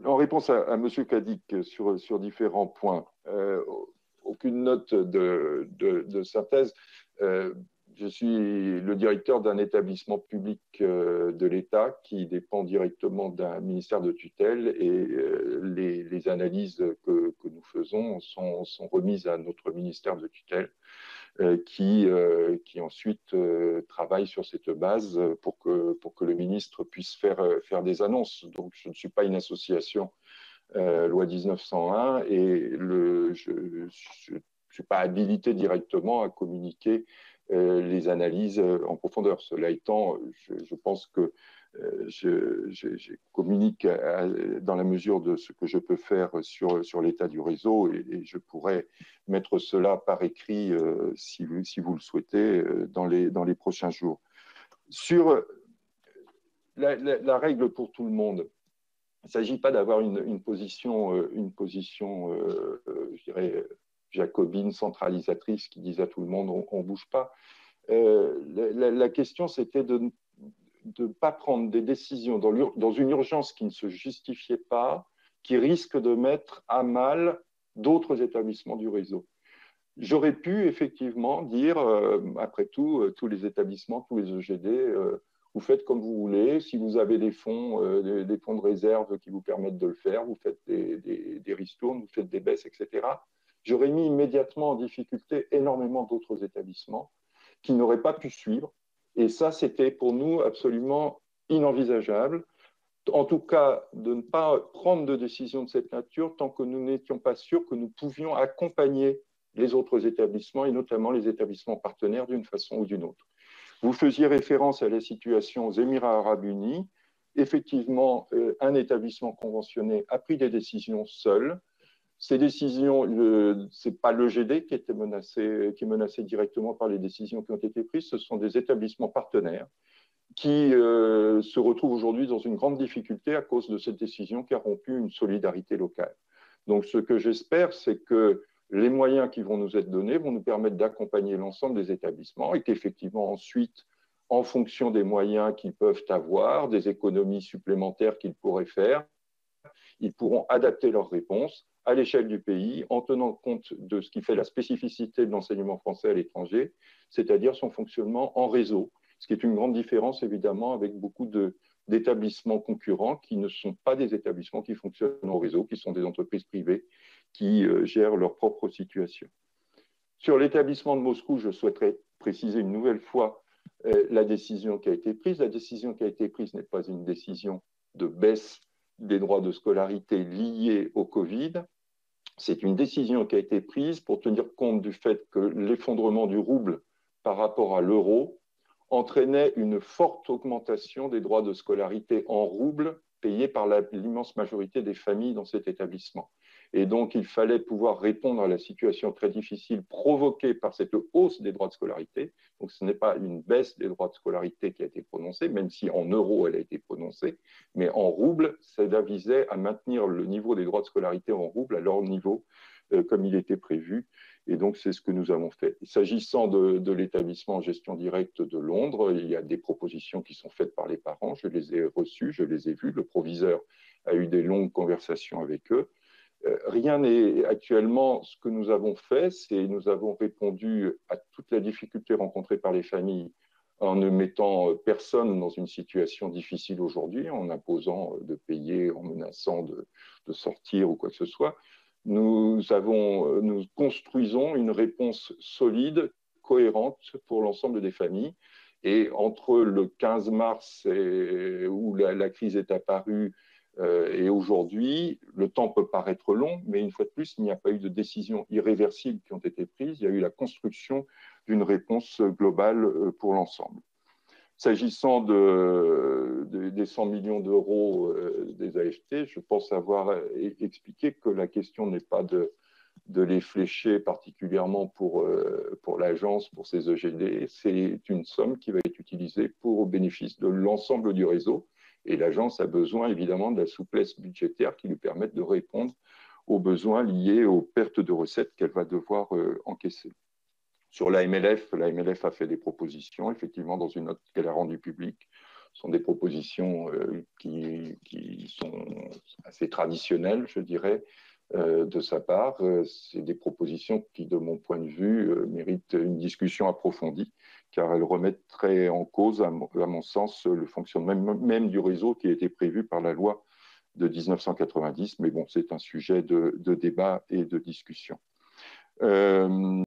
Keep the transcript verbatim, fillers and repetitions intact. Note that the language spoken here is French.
en réponse à, à M. Cadic sur, sur différents points, euh, aucune note de, de, de synthèse. Euh, je suis le directeur d'un établissement public euh, de l'État qui dépend directement d'un ministère de tutelle et euh, les, les analyses que, que nous faisons sont, sont remises à notre ministère de tutelle euh, qui, euh, qui ensuite euh, travaille sur cette base pour que, pour que le ministre puisse faire, faire des annonces. Donc je ne suis pas une association euh, loi dix-neuf cent un et le, je ne suis pas habilité directement à communiquer euh, les analyses en profondeur. Cela étant, je, je pense que euh, je, je, je communique à, dans la mesure de ce que je peux faire sur, sur l'état du réseau et, et je pourrais mettre cela par écrit euh, si, vous, si vous le souhaitez euh, dans, les, dans les prochains jours. Sur la, la, la règle pour tout le monde, il ne s'agit pas d'avoir une, une position, une position euh, je dirais, jacobine, centralisatrice, qui dise à tout le monde on ne bouge pas. Euh, la, la question, c'était de ne pas prendre des décisions dans, dans une urgence qui ne se justifiait pas, qui risque de mettre à mal d'autres établissements du réseau. J'aurais pu effectivement dire, euh, après tout, euh, tous les établissements, tous les E G D, euh, vous faites comme vous voulez. Si vous avez des fonds, euh, des, des fonds de réserve qui vous permettent de le faire, vous faites des, des, des ristournes, vous faites des baisses, et cetera. J'aurais mis immédiatement en difficulté énormément d'autres établissements qui n'auraient pas pu suivre. Et ça, c'était pour nous absolument inenvisageable. En tout cas, de ne pas prendre de décision de cette nature tant que nous n'étions pas sûrs que nous pouvions accompagner les autres établissements et notamment les établissements partenaires d'une façon ou d'une autre. Vous faisiez référence à la situation aux Émirats arabes unis. Effectivement, euh, un établissement conventionné a pris des décisions seul. Ces décisions, euh, ce n'est pas l'E G D qui, était menacé, qui est menacé directement par les décisions qui ont été prises, ce sont des établissements partenaires qui euh, se retrouvent aujourd'hui dans une grande difficulté à cause de cette décision qui a rompu une solidarité locale. Donc ce que j'espère, c'est que les moyens qui vont nous être donnés vont nous permettre d'accompagner l'ensemble des établissements et qu'effectivement ensuite, en fonction des moyens qu'ils peuvent avoir, des économies supplémentaires qu'ils pourraient faire, ils pourront adapter leurs réponses à l'échelle du pays en tenant compte de ce qui fait la spécificité de l'enseignement français à l'étranger, c'est-à-dire son fonctionnement en réseau, ce qui est une grande différence évidemment avec beaucoup de, d'établissements concurrents qui ne sont pas des établissements qui fonctionnent en réseau, qui sont des entreprises privées qui euh, gèrent leur propre situation. Sur l'établissement de Moscou, je souhaiterais préciser une nouvelle fois euh, la décision qui a été prise. La décision qui a été prise n'est pas une décision de baisse des droits de scolarité liés au Covid. C'est une décision qui a été prise pour tenir compte du fait que l'effondrement du rouble par rapport à l'euro entraînait une forte augmentation des droits de scolarité en roubles payés par l'immense majorité des familles dans cet établissement. Et donc, il fallait pouvoir répondre à la situation très difficile provoquée par cette hausse des droits de scolarité. Donc, ce n'est pas une baisse des droits de scolarité qui a été prononcée, même si en euros, elle a été prononcée, mais en roubles, cela visait à maintenir le niveau des droits de scolarité en roubles à leur niveau, euh, comme il était prévu. Et donc, c'est ce que nous avons fait. S'agissant de, de l'établissement en gestion directe de Londres, il y a des propositions qui sont faites par les parents. Je les ai reçues, je les ai vues. Le proviseur a eu des longues conversations avec eux. Euh, rien n'est actuellement ce que nous avons fait, c'est nous avons répondu à toute la difficulté rencontrée par les familles en ne mettant personne dans une situation difficile aujourd'hui, en imposant de payer, en menaçant de, de sortir ou quoi que ce soit. Nous, avons, nous construisons une réponse solide, cohérente pour l'ensemble des familles. Et entre le quinze mars et, où la, la crise est apparue euh, et aujourd'hui, le temps peut paraître long, mais une fois de plus, il n'y a pas eu de décisions irréversibles qui ont été prises. Il y a eu la construction d'une réponse globale pour l'ensemble. S'agissant de, de, des cent millions d'euros euh, des A F T, je pense avoir expliqué que la question n'est pas de, de les flécher particulièrement pour, euh, pour l'agence, pour ses E G D. C'est une somme qui va être utilisée pour au bénéfice de l'ensemble du réseau. Et l'agence a besoin évidemment de la souplesse budgétaire qui lui permette de répondre aux besoins liés aux pertes de recettes qu'elle va devoir euh, encaisser. Sur l'A M L F, l'A M L F a fait des propositions, effectivement, dans une note qu'elle a rendue publique. Ce sont des propositions euh, qui, qui sont assez traditionnelles, je dirais, euh, de sa part. C'est des propositions qui, de mon point de vue, euh, méritent une discussion approfondie, car elles remettraient en cause, à mon, à mon sens, le fonctionnement même, même du réseau qui a été prévu par la loi de mille neuf cent quatre-vingt-dix. Mais bon, c'est un sujet de, de débat et de discussion. Euh,